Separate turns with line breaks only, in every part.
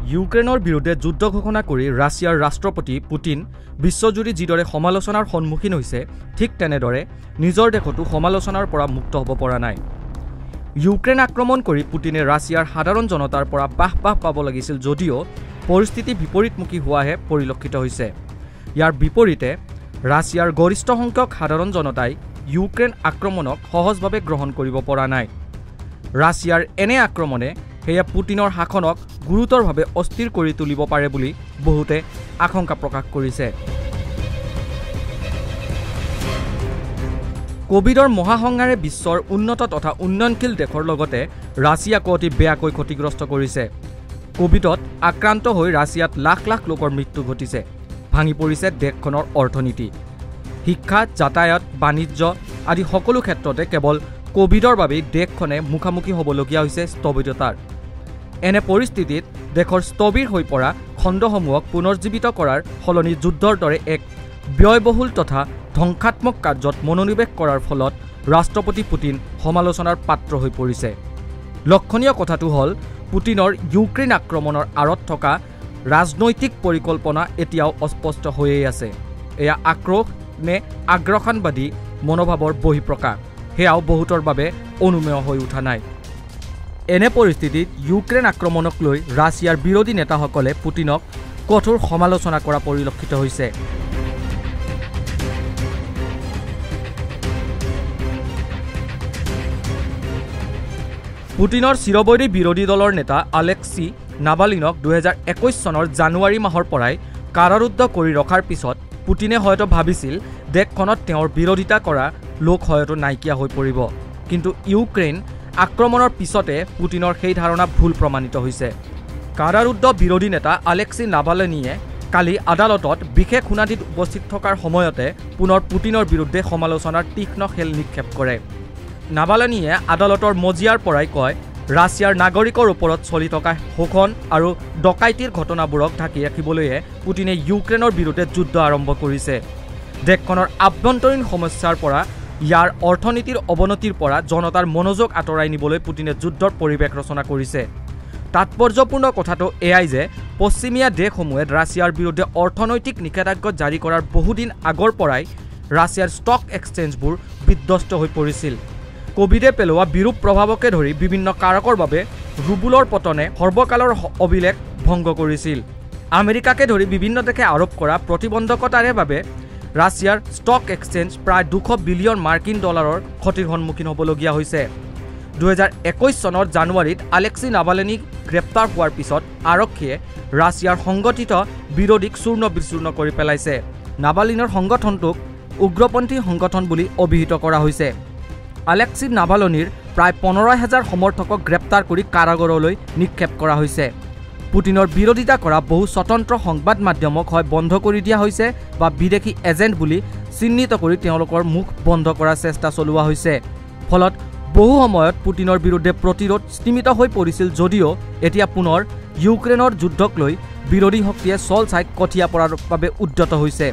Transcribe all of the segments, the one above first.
ইউক্ৰেইনৰ বিৰুদ্ধে যুদ্ধ ঘোষণা কৰি ৰাছিয়াৰ ৰাষ্ট্ৰপতি পুটিন বিশ্বজুৰি যিদৰে সমালোচনাৰ সন্মুখীন হৈছে ঠিক তেনেদৰে নিজৰ দেশতো সমালোচনাৰ পৰা মুক্ত হ'ব পৰা নাই। ইউক্ৰেইন আক্ৰমণ কৰি পুটিনে ৰাছিয়াৰ সাধাৰণ জনতাৰ পৰা বাহ পাব লাগিছিল যদিও পৰিস্থিতি বিপৰীতমুখী হোৱাহে পৰিলক্ষিত হৈছে। ইয়াৰ বিপৰীতে ৰাছিয়াৰ গৰিষ্ঠ সংখ্যক সাধাৰণ জনতাই ইউক্ৰেইন আক্ৰমণক সহজভাৱে গ্ৰহণ কৰিব পৰা নাই। ৰাছিয়াৰ এনে আক্ৰমণে সেয়া পুটিনৰ শাসনক গুৰুতৰভাৱে অস্থিৰ কৰি তুলিব পাৰে বুলি বহুতে আশংকা প্ৰকাশ কৰিছে। কোভিডৰ মহাসংহাৰে বিশ্বৰ উন্নত তথা উন্নয়নশীল দেশৰ লগতে ৰাছিয়াকো অতি বেয়াকৈ ক্ষতিগ্ৰস্ত কৰিছে। কোভিডত আক্ৰান্ত হৈ ৰাছিয়াত লাখ লাখ লোকৰ মৃত্যু ঘটিছে। ভাঙি পৰিছে দেশখনৰ অৰ্থনীতি। শিক্ষা, যাতায়াত, বাণিজ্য আদি সকলো ক্ষেত্ৰতে কেৱল কোভিডৰ বাবেই দেশখনে মুখামুখি হ'বলগীয়া হৈছে স্থবিৰতাৰ। এনে পৰিস্থিতিত দেশৰ স্থবিৰ হৈ পৰা খণ্ডসমূহক পুনৰ্জীৱিত কৰাৰ সলনি যুদ্ধৰ দৰে এক ব্যয়বহুল তথা ধ্বংসাত্মক কাৰ্যত মনোনিৱেশ কৰাৰ ফলত ৰাষ্ট্ৰপতি পুটিন সমালোচনাৰ পাত্ৰ হৈ পৰিছে। লক্ষণীয় কথাটো হ'ল পুটিনৰ ইউক্ৰেইন আক্ৰমণৰ আঁৰত থকা ৰাজনৈতিক পৰিকল্পনা এতিয়াও অস্পষ্ট হৈয়ে আছে। এয়া আক্ৰোশ নে আগ্ৰাসনবাদী মনোভাৱৰ বহিঃপ্ৰকাশ সেয়াও বহুতৰ বাবে অনুমেয় হৈ উঠা নাই। এনে পৰিস্থিতিত ইউক্ৰেইন আক্ৰমণক লৈ ৰাছিয়াৰ বিৰোধী নেতাসকলে পুটিনক কঠোৰ সমালোচনা কৰা পৰিলক্ষিত হৈছে। পুটিনৰ চিৰবৈৰী বিৰোধী দলৰ নেতা আলেক্সি নাভালিনক 2021 চনৰ জানুৱাৰী মাহৰ পৰাই কাৰাৰুদ্ধ কৰি ৰখাৰ পিছত পুটিনে হয়তো ভাবিছিল দেশখনত তেওঁৰ বিৰোধিতা কৰা লোক হয়তো নাইকিয়া হৈ পৰিব। কিন্তু ইউক্ৰেইন আক্ৰমণৰ পিছতে পুটিনৰ সেই ধাৰণা ভুল প্ৰমাণিত হৈছে। কাৰাৰুদ্ধ বিৰোধী নেতা আলেক্সি নাভালিনিয়ে কালি আদালতত বিশেষ শুনানিত উপস্থিত থকাৰ সময়তে পুনৰ পুটিনৰ বিৰুদ্ধে সমালোচনাৰ তীক্ষ্ণ খেল নিক্ষেপ কৰে। নাভালিনিয়ে আদালতৰ মজিয়াৰ পৰাই কয়, ৰাছিয়াৰ নাগৰিকৰ ওপৰত চলি থকা শোষণ আৰু ডকাইতিৰ ঘটনাবোৰক ঢাকি ৰাখিবলৈহে পুটিনে ইউক্ৰেইনৰ বিৰুদ্ধে যুদ্ধ আৰম্ভ কৰিছে। দেশখনৰ আভ্যন্তৰীণ সমস্যাৰ পৰা ইয়াৰ অৰ্থনীতিৰ অৱনতিৰ পৰা জনতাৰ মনোযোগ আঁতৰাই নিবলৈ পুটিনে যুদ্ধৰ পৰিৱেশ ৰচনা কৰিছে। তাৎপৰ্যপূৰ্ণ কথাটো এয়াই যে পশ্চিমীয়া দেশসমূহে ৰাছিয়াৰ বিৰুদ্ধে অৰ্থনৈতিক নিষেধাজ্ঞা জাৰি কৰাৰ বহুদিন আগৰ পৰাই ৰাছিয়াৰ ষ্টক এক্সচেঞ্জবোৰ বিধ্বস্ত হৈ পৰিছিল। কোভিডে পেলোৱা বিৰূপ প্ৰভাৱকে ধৰি বিভিন্ন কাৰকৰ বাবে ৰুবুলৰ পতনে সৰ্বকালৰ অভিলেখ ভংগ কৰিছিল। আমেৰিকাকে ধৰি বিভিন্ন দেশে আৰোপ কৰা প্ৰতিবন্ধকতাৰে বাবে ৰাছিয়াৰ ষ্টক এক্সচেঞ্জ প্ৰায় 200 বিলিয়ন মাৰ্কিন ডলাৰৰ ক্ষতিৰ সন্মুখীন হ'বলগীয়া হৈছে। 2021 চনৰ জানুৱাৰীত আলেক্সি নাভালিনিক গ্ৰেপ্তাৰ হোৱাৰ পিছত আৰক্ষীয়ে ৰাছিয়াৰ সংগঠিত বিৰোধীক চূৰ্ণ বিচূৰ্ণ কৰি পেলাইছে। নাভালিনৰ সংগঠনটোক উগ্ৰপন্থী সংগঠন বুলি অভিহিত কৰা হৈছে। আলেক্সি নাভালিনিৰ প্ৰায় 15,000 সমৰ্থকক গ্ৰেপ্তাৰ কৰি কাৰাগাৰলৈ নিক্ষেপ কৰা হৈছে। পুটিনৰ বিৰোধিতা কৰা বহু স্বতন্ত্ৰ সংবাদ মাধ্যমক হয় বন্ধ কৰি দিয়া হৈছে বা বিদেশী এজেণ্ট বুলি চিহ্নিত কৰি তেওঁলোকৰ মুখ বন্ধ কৰাৰ চেষ্টা চলোৱা হৈছে। ফলত বহু সময়ত পুটিনৰ বিৰুদ্ধে প্ৰতিৰোধ স্তিমিত হৈ পৰিছিল যদিও এতিয়া পুনৰ ইউক্ৰেইনৰ যুদ্ধক লৈ বিৰোধী শক্তিয়ে চল চাই কঠীয়া পৰাৰ বাবে উদ্যত হৈছে।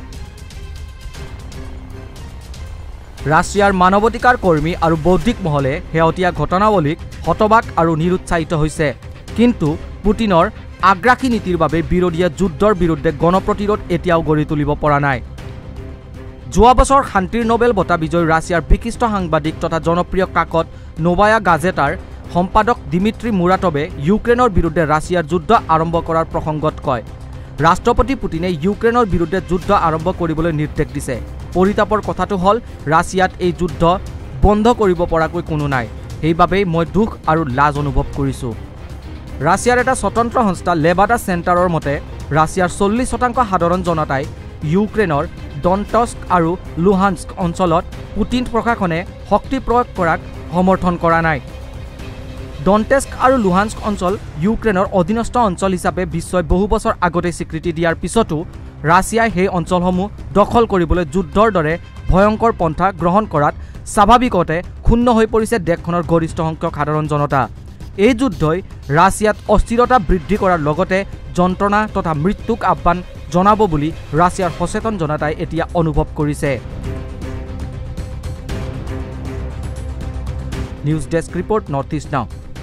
ৰাছিয়াৰ মানৱাধিকাৰ কৰ্মী আৰু বৌদ্ধিক মহলে শেহতীয়া ঘটনাৱলীক হতবাক আৰু নিৰুৎসাহিত হৈছে। কিন্তু পুটিনৰ আগ্ৰাসী নীতিৰ বাবে বিৰোধীয়ে যুদ্ধৰ বিৰুদ্ধে গণপ্ৰতিৰোধ এতিয়াও গঢ়ি তুলিব পৰা নাই। যোৱা বছৰ শান্তিৰ নোবেল বঁটা বিজয়ী ৰাছিয়াৰ বিশিষ্ট সাংবাদিক তথা জনপ্ৰিয় কাকত নোভায়া গাজেটাৰ সম্পাদক দিমিত্ৰী মুৰাটভে ইউক্ৰেইনৰ বিৰুদ্ধে ৰাছিয়াৰ যুদ্ধ আৰম্ভ কৰাৰ প্ৰসংগত কয়, ৰাষ্ট্ৰপতি পুটিনে ইউক্ৰেইনৰ বিৰুদ্ধে যুদ্ধ আৰম্ভ কৰিবলৈ নিৰ্দেশ দিছে। পৰিতাপৰ কথাটো হ'ল ৰাছিয়াত এই যুদ্ধ বন্ধ কৰিব পৰাকৈ কোনো নাই। সেইবাবেই মই দুখ আৰু লাজ অনুভৱ কৰিছোঁ। ৰাছিয়াৰ এটা স্বতন্ত্ৰ সংস্থা লেবাডা চেণ্টাৰৰ মতে ৰাছিয়াৰ 40% সাধাৰণ জনতাই ইউক্ৰেইনৰ ডনটস্ক আৰু লুহান্স্ক অঞ্চলত পুটিন প্ৰশাসনে শক্তি প্ৰয়োগ কৰাক সমৰ্থন কৰা নাই। ডনটেস্ক আৰু লুহান্স্ক অঞ্চল ইউক্ৰেইনৰ অধীনস্থ অঞ্চল হিচাপে বিশ্বই বহু বছৰ আগতে স্বীকৃতি দিয়াৰ পিছতো ৰাছিয়াই সেই অঞ্চলসমূহ দখল কৰিবলৈ যুদ্ধৰ দৰে ভয়ংকৰ পন্থা গ্ৰহণ কৰাত স্বাভাৱিকতে ক্ষুণ্ণ হৈ পৰিছে দেশখনৰ গৰিষ্ঠ সংখ্যক সাধাৰণ জনতা। এই যুদ্ধই ৰাছিয়াত অস্থিৰতা বৃদ্ধি কৰাৰ লগতে যন্ত্ৰণা তথা মৃত্যুক আহ্বান জনাব বুলি ৰাছিয়াৰ সচেতন জনতাই এতিয়া অনুভৱ কৰিছে। News desk report, north east নাও।